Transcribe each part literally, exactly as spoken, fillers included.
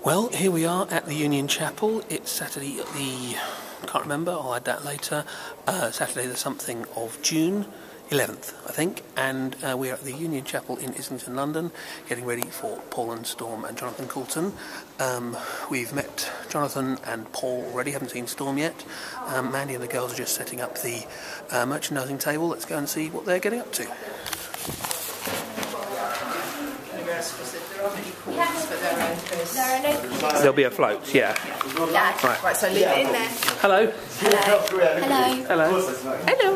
Well, here we are at the Union Chapel. It's Saturday at the, can't remember, I'll add that later, uh, Saturday the something of June eleventh, I think, and uh, we're at the Union Chapel in Islington, London, getting ready for Paul and Storm and Jonathan Coulton. Um, we've met Jonathan and Paul already, haven't seen Storm yet. Um, Mandy and the girls are just setting up the uh, merchandising table. Let's go and see what they're getting up to. Yes, but there are no coins. There'll be a float, yeah. Yeah, right. right, so leave it in there. Hello. Hello. Hello. Hello. Hello.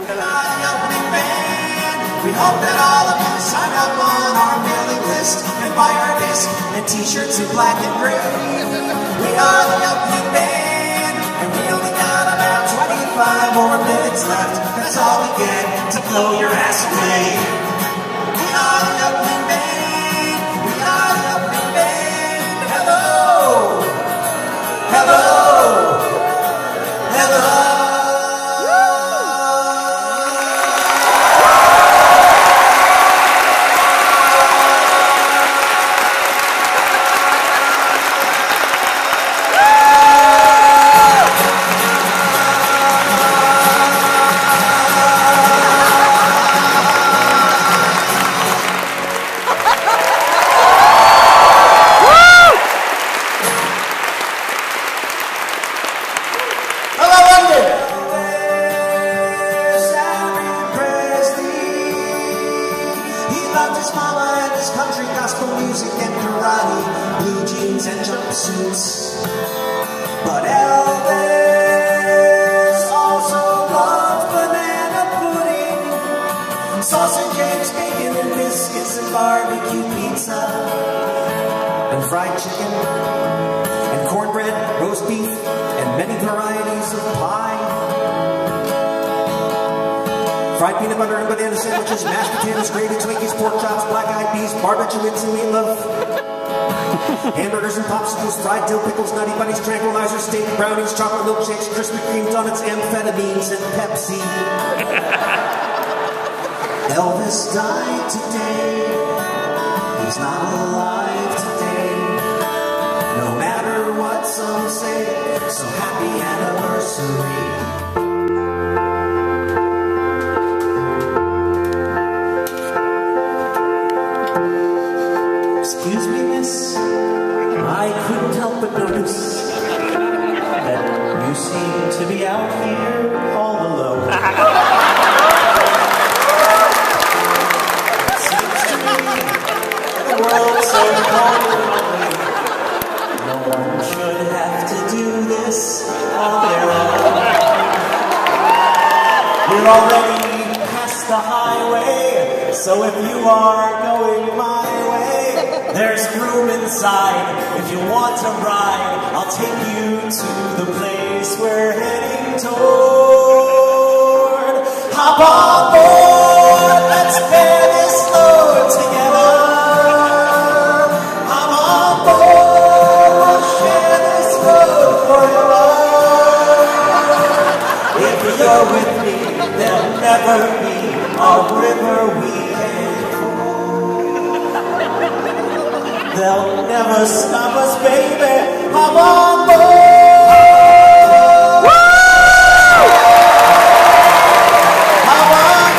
We hope that all of you sign up on our mailing list and buy our disc and t-shirts in black and gray. We are the Opening Band, and we only got about twenty-five more minutes left. That's all we get to blow your ass away. We are the Opening Band. We are the Opening Band. Hello. Hello. Hello. But Elvis also loves banana pudding, sausage, eggs, bacon, and biscuits, and barbecue pizza, and fried chicken, and cornbread, roast beef, and many varieties of pie. Fried peanut butter and banana sandwiches, mashed potatoes, gravy, Twinkies, pork chops, black-eyed peas, barbecue-its, and meatloaf. Hamburgers and popsicles, fried dill pickles, nutty buddies, tranquilizers, steak, brownies, chocolate milkshakes, Krispy Kreme donuts, amphetamines, and Pepsi. Elvis died today. He's not alive today. No matter what some say, so happy anniversary. Excuse me, miss. I couldn't help but notice that you seem to be out here all alone. It seems to me the world's so cold and lonely. No one should have to do this on their own. We're already past the highway, so if you are going my way, there's room inside. If you want to ride, I'll take you to the place we're heading toward. Hop on board, let's bear this load together. Hop on board, we'll share this road forever. If you're with me, there'll never be a river we can't cross. They'll never stop us, baby. Hop on board. Woo! Hop on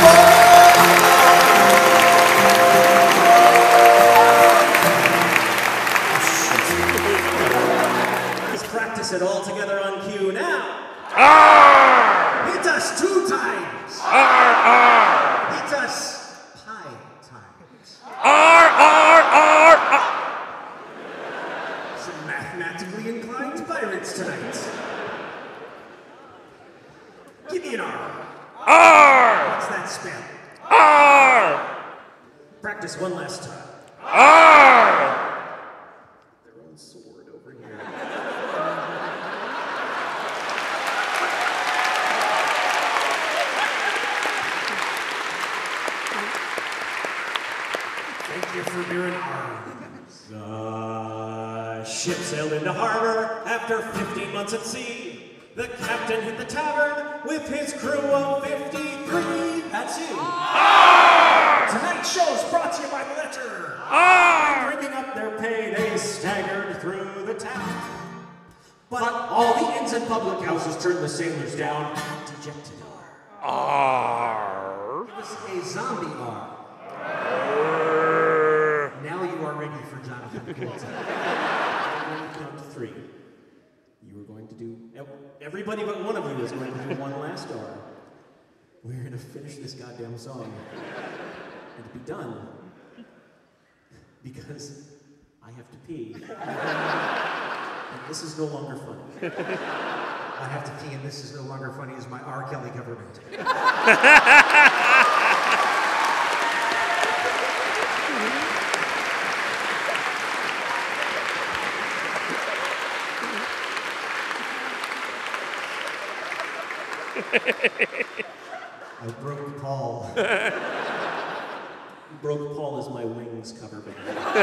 board. Let's practice it all together on cue now. Arr! Hit us two times. Arr, arr! Hit us five times. Arr, arr, arr, arr! Some mathematically inclined pirates tonight. Give me an R. Arr! What's that spell? Arr! Practice one last time. Arr! Their own sword over here. Thank you for bearing arms. The ship sailed into harbor after fifteen months at sea. The captain hit the tavern with his crew of fifty-three. That's you. Arr! Tonight's show is brought to you by the letter. Arr! Drinking up their pay, they staggered through the town. and public houses turn the sailors down. Dejected R. R. Give us a zombie R. Now you are ready for Jonathan Coulton. I'm going to count to three. You are going to do... Everybody but one of you is going to do one last R. We're going to finish this goddamn song. And to be done. Because I have to pee. And this is no longer funny. I have to pee and this is no longer funny as my R. Kelly government. I broke Paul. Broke Paul is my Wings cover band.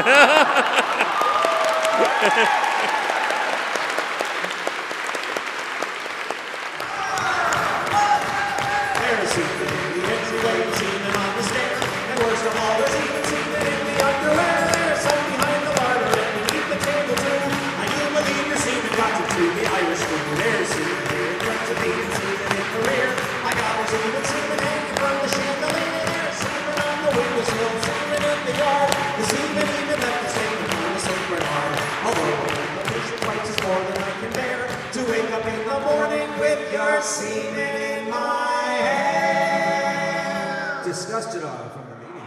There's semen in the entryway, semen on the stairs, and worst of all, there's even semen in the underwear. There's some behind the bar and beneath the table too. I do believe your semen got to do the Irish food. There's semen here, it got to be semen in the rear. I got there's even semen hanging from the chandelier. There's semen on the windowsill, semen in the yard. The semen even left the statement on the Saint Bernard. Although the patient wipes is more than I can bear. To wake up in the morning with your semen in my hair. Disgusted R from the meeting.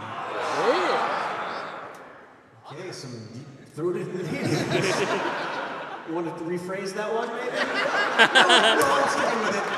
Okay, some deep throated in the meeting. You wanted to rephrase that one, maybe? No, no, I'm sticking with it.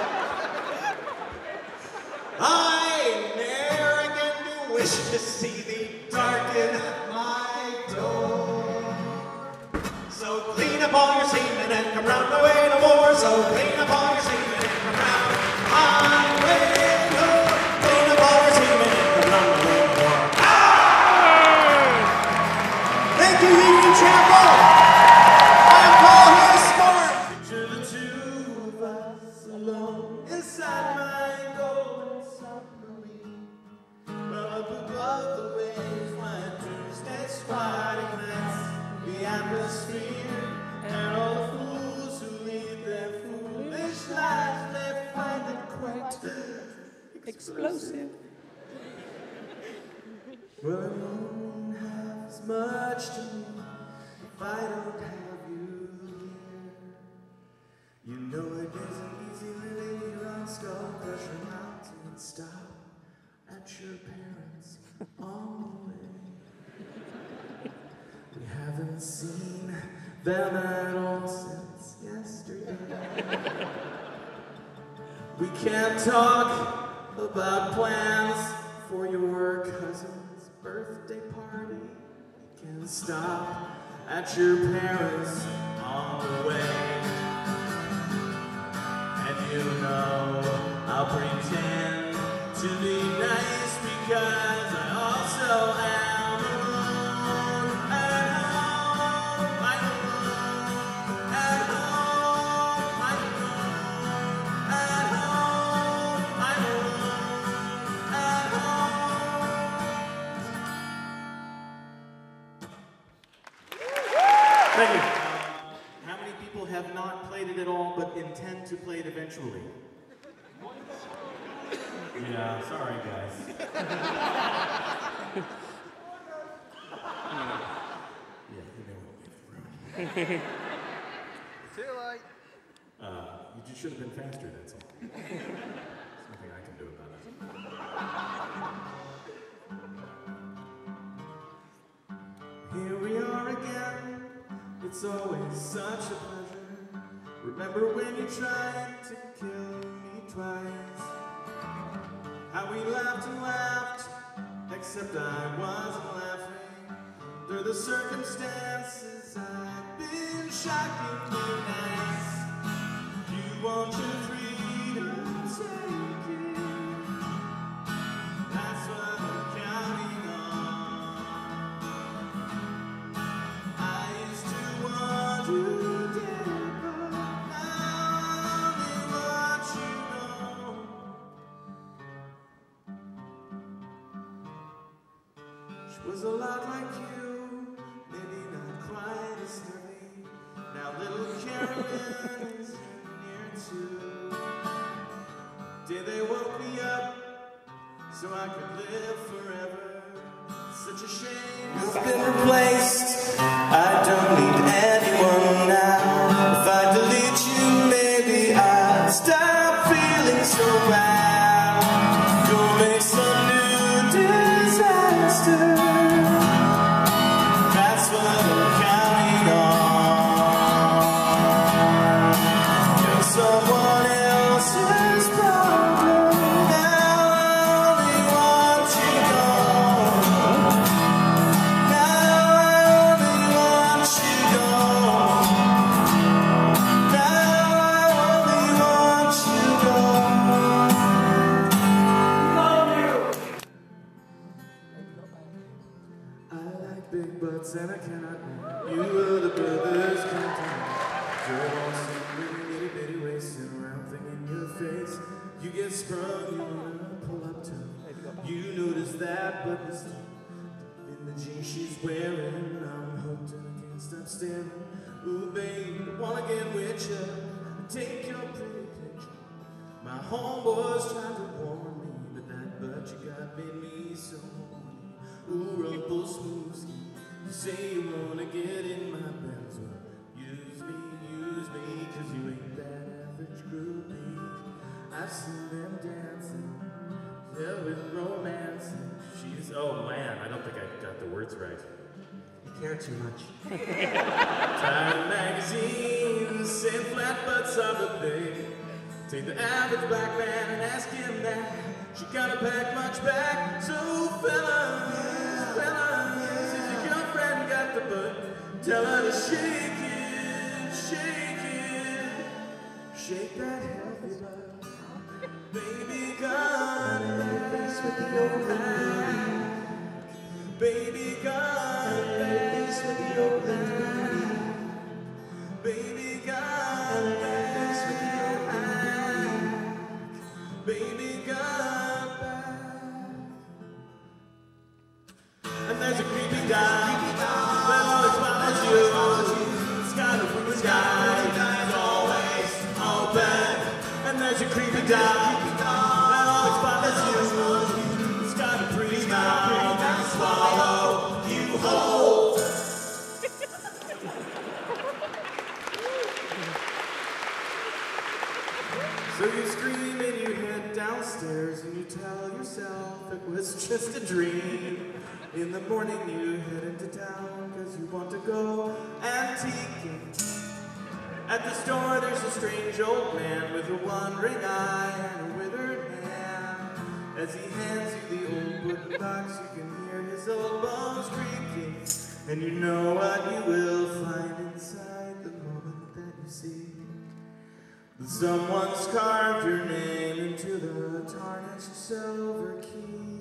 I ne'er again do wish to see thee darken my door. So clean up all your semen and come round my way no more. So clean up all your semen and come round my way no more. Clean up all your semen and come round my way no more. Ah! Thank you, Union Chapel. I'm Paul Hillsmore. Picture the two of us alone inside my golden submarine. Up above the waves, white Tuesday squatting nights, the atmosphere, and all the fools who lead their foolish lives, they find it quite explosive. Well, it won't have as much to me if I don't have you here. You know it isn't easy living here on Skull Crusher Mountain and stop at your parents on the way. We haven't seen them at all since yesterday. We can't talk about plans for your cousin's birthday party. We can stop at your parents on the way. And you know I'll pretend to be nice because I also am alone at home. I'm alone at home. I'm alone at home. I'm alone at home. Thank you. How many people have not played it at all but intend to play it eventually? Yeah, sorry guys. Yeah, you know what we've thrown. Too late. Uh, you just should have been faster, that's all. There's nothing I can do about it. Here we are again. It's always such a pleasure. Remember when you tried to kill me twice? How we laughed and laughed, except I wasn't laughing. Under the circumstances, I've been shockingly nice. You want your freedom, take it. That's what I'm counting on. I used to want you dead, but now they want you know. She was a lot like you, maybe not quite as heavy. Now little Carolyn is in your day they woke me up so I could live forever. Such a shame you've been replaced. I don't need anyone now. If I delete you, maybe I'll stop feeling so bad. Go make some new disaster. That's what I'm counting on. You're someone else's problem. Now I only want you gone. Now I only want you gone. Now I only want you gone. Love you. I like big butts and I cannot. You are the brothers Coulton. You're all some little itty bitty wasting around thing in your face. You get sprung, you wanna pull up to. You notice that, but it's in the jeans she's wearing. I'm hooked and I can't stop staring. Ooh, babe, I wanna get with ya. Take your pretty picture. My homeboys tried to warn me, but that butt you got made me so horny. Ooh, rumple smooth skin. You say you wanna get in my bells. Well, use me, use me, cause you ain't that average groupie. I've seen them dancing, yeah, with romance. She's, oh man, I don't think I got the words right. You care too much. Time magazines say flat butts are the thing. Take the average black man and ask him that. She gotta pack much back. So fellas, fellas, if your girlfriend got the butt, tell her to shake it, shake it, shake that healthy butt. Baby got it, face with the old back. Baby got it, face with the old back. Baby got it, face with the old back. Baby got back. And there's a creepy guy that always follows you. It's got a ruined guy that's always open. And there's a creepy guy that always follows you. It's got a pretty mouth that swallow you whole. So you scream and you head downstairs and you tell yourself it was just a dream. In the morning you head into town cause you want to go antiquing. At the store there's a strange old man with a wandering eye and a withered hand. As he hands you the old wooden box you can hear his old bones creaking. And you know what you will find inside the moment that you see that someone's carved your name into the tarnished silver key.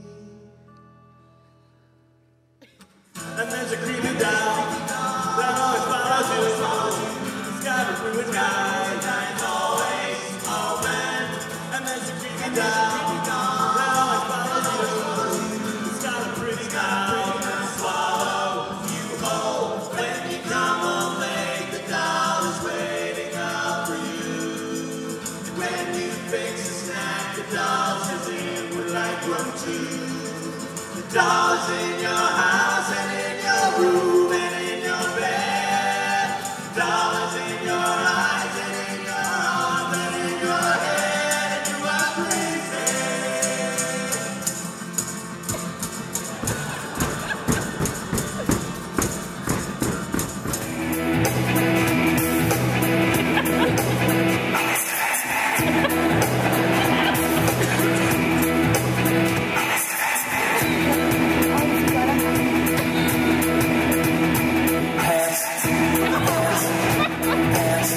And there's a creepy doll that always follows you. It's got a ruined guy that's always open. And there's a creepy doll that always follows you. It's got a pretty mouth that'll swallow you whole. When you come home late, the doll is waiting up for you. And when you fix a snack, the doll says it would like one too. The doll is in your house and in your room and in your bed. The doll is in your eyes and in your arms and in your head. And you are crazy. Hands, hands, hands,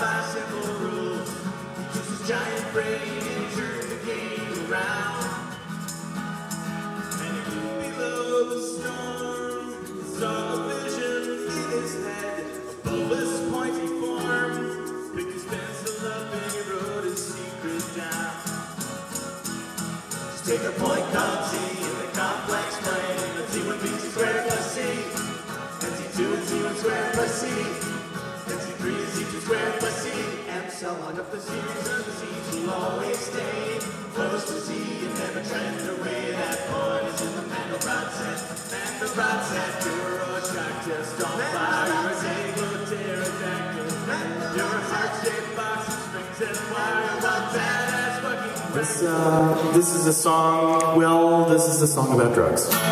by simple rules. He took his giant brain and turned the game around. And he flew below the storm, saw a vision in his head, a bulbous pointy form. Picked his pencil up and he wrote his secret down. Just take a point called T in the complex plane. The T one B T squared plus C, and T two and C one squared plus C, and T three and C two squared plus C, and so on up the series of the C's will always stay close to Z and never trend away. That point is in the Mandelbrot set. Mandelbrot set, you're a shock test on fire. You're a Dago pterodactyl. You're a heart-shaped box of springs and wire. One badass fucking. This, uh, this is a song, well, this is a song about drugs. Get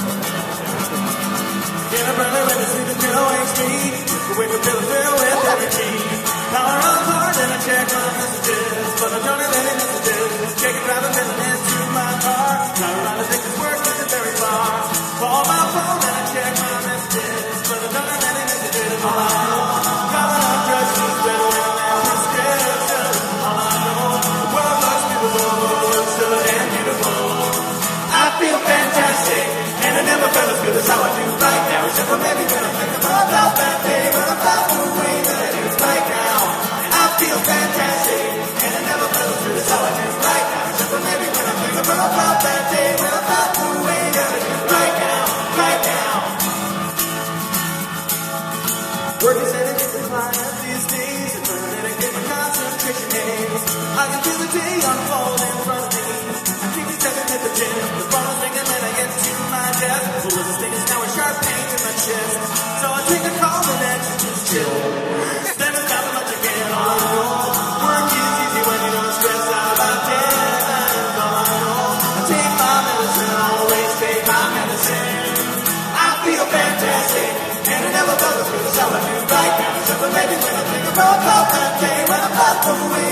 up early when the sleeping pill wakes me. Wake up, fill a pill with energy. Power on hard and I check my messages, but I don't have any messages. Check it, drive a million into my car. Try to run to think this work isn't very far. Call my phone and I check my messages, but I don't have any messages. All I know, calling up drugs is better when I'm out of prescription. All I know, the world looks beautiful, looks so damn beautiful. I feel fantastic, and I never felt as good as how I do right now. Except for maybe when I think about that day, when I felt the way that I do right now. I feel fantastic, and I never felt as good as how I do right now. Except for maybe when I think about that day, when I felt the way that I do right now, right now. Work is headed to decline these days, and learning to get my concentration aids. I can feel the day unfold in front of me. I keep me stepping at the gym, the phone's ringing when I get to my desk. The little sting is now a sharp pain in my chest, so I take a call and actually just chill. Then it's not much again, all I know. Work is easy when you don't stress out about death, and all I know. I take my medicine, always take my medicine. I feel fantastic, and I never felt as good as how I do right now. Except for maybe when I think about that day, when I felt the way